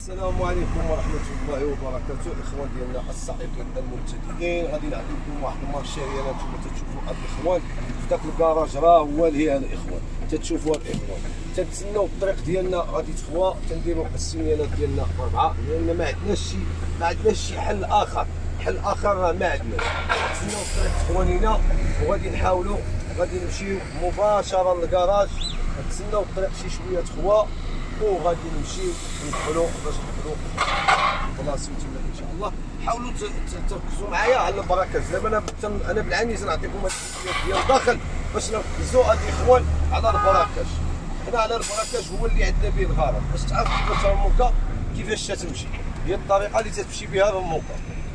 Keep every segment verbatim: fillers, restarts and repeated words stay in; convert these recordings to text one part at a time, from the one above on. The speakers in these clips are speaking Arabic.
السلام عليكم ورحمة الله وبركاته. الإخوان ديالنا السائقين المبتدئين غادي نعطيكم واحد المارشيه هنا نتوما تتشوفوا الإخوان في ذاك الكراج راه هو اللي هذا الإخوان تتشوفوا الإخوان تنتسناو الطريق ديالنا غادي تخوى تنديروا السينيالات ديالنا أربعة لأن ما عندناش شي ما عندناش شي حل آخر حل آخر راه ما عندناش. تنتسناو الطريق تخوانينا وغادي نحاولوا غادي نمشيو مباشرة للكراج نتسناو الطريق شي شوية تخوى وغادي نمشيو ندخلوا باش ندخلوا بلاصتو تما ان شاء الله. حاولوا تركزوا معايا على البراكاج. دابا انا انا بالعانيز نعطيكم التسجيلات ديال الداخل باش نركزوا هاد الاخوان على البراكاج. هنا على البراكاج هو اللي عندنا به الغرض باش تعرف كيفاش الرموكه كيفاش تتمشي، هي الطريقه اللي تتمشي بها الرموكه.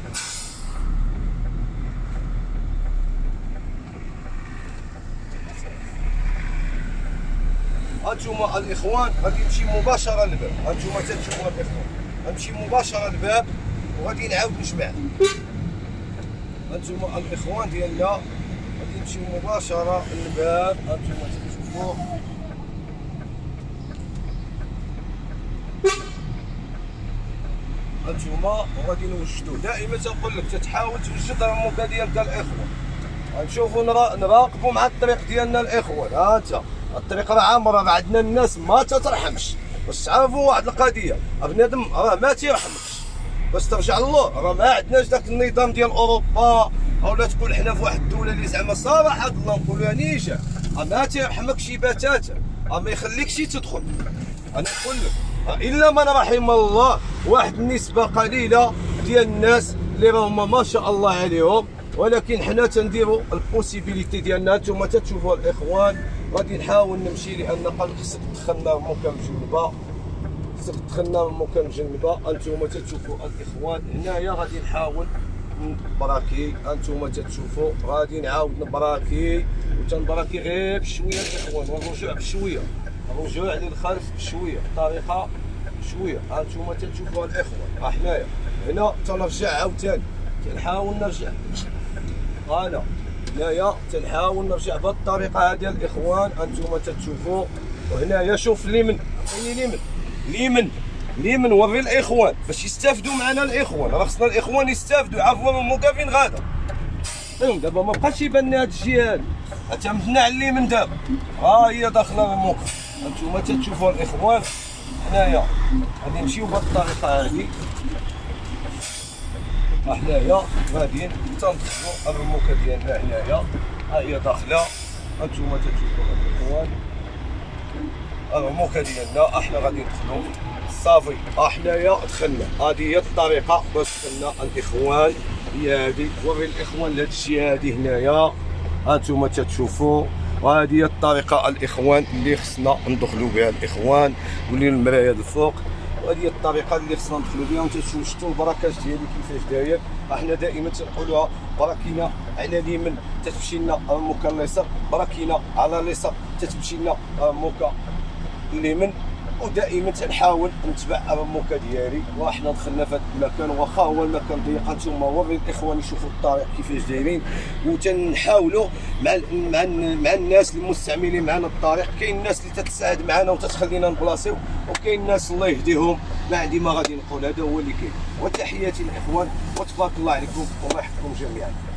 هانتوما الاخوان غادي نمشي مباشره للباب. هانتوما تتشوفوا الاخوان غنمشي مباشره للباب وغادي نعاود نجمع. هانتوما الاخوان ديالنا غادي نمشيو مباشره للباب. هانتوما تتشوفوا هانتوما وغادي نوجدوا. دائما تنقول لك تتحاول توجد الرموكه ديالك الاخوان. غنشوفوا نراقبوا مع الطريق ديالنا الاخوان. ها انت الطريق راه عامره، راه عندنا الناس ما تترحمش. باش تعرفوا واحد القضيه بنادم راه ما تيرحمكش باش ترجع لله. راه ما عندناش داك النظام ديال اوروبا اولا تكون حنا في واحد الدوله اللي زعما صراحه الله نقولوها نيجا ما تيرحمكش بتاتا، ما يخليكش تدخل. انا نقول لك الا من رحم الله واحد النسبه قليله ديال الناس اللي راهم ما شاء الله عليهم، ولكن حنا تنديروا البوسيبيليتي ديالنا. نتوما تتشوفوا الاخوان غادي نحاول نمشي لان قال خصك تدخلنا مكان مجنبه خصك تدخلنا مكان مجنبه. انتوما تتشوفوا الاخوان هنايا غادي نحاول نبراكي. انتوما تتشوفوا غادي نعاود نبراكي وتنبراكي غير بشويه الاخوان والرجوع بشويه، الرجوع للخلف بشويه بطريقه شويه. انتوما تتشوفوا الاخوان ها حنايا هنا تنرجع عاوتاني تنحاول نرجع. انا هنايا تنحاول نرجع بهذه الطريقه هذه الاخوان. انتم تتشوفوا وهنايا شوف اليمين اي اليمين اليمين اليمين وري الاخوان باش يستافدوا معنا الاخوان. راه خصنا الاخوان يستافدوا يعرفوا الرموكه فين غادا. المهم دابا ما بقاش يبان لنا هذا الشيء هذا اعتمدنا على اليمين. دابا ها هي داخله الرموكه. انتم تتشوفوا الاخوان هنايا غادي نمشيو بهذه الطريقه هذه. حنايا غاديين تندخلوا الرموكه ديالنا هنايا ها هي داخله. هانتوما تتشوفوا الاخوان الرموكه ديالنا احنا غادي ندخلوا صافي. ها حنايا دخلنا. هذه هي الطريقه باش دخلنا الاخوان. هي هذه وري الاخوان لهاد الشيء هذه هنايا. هانتوما تتشوفوا وهذه هي الطريقه الاخوان اللي خصنا ندخلوا بها الاخوان. ولي المرايه الفوق وهذه هي الطريقه اللي خصنا ندخلوا بها. وانت شفتوا البراكاج ديالي كيفاش داير. احنا دائما تنقولوها براكينا على اليمين تتمشي لنا الرموكه اليسار، براكينا على اليسار تتمشي لنا الرموكه اليمين. ودائما تنحاول نتبع الرموكه ديالي. وحنا دخلنا في هذا المكان واخا هو المكان ضيق. انتم وري الاخوان يشوفوا الطريق كيفاش دايرين وتنحاولوا مع مع مع الناس المستعملين معنا الطريق. كاين الناس اللي تتساعد معنا وتتخلينا نبلاصيو، وكاين الناس الله يهديهم ما عندي ما غادي نقول. هذا هو اللي كاين. وتحياتي الاخوان وتبارك الله عليكم والله يحفظكم جميعا.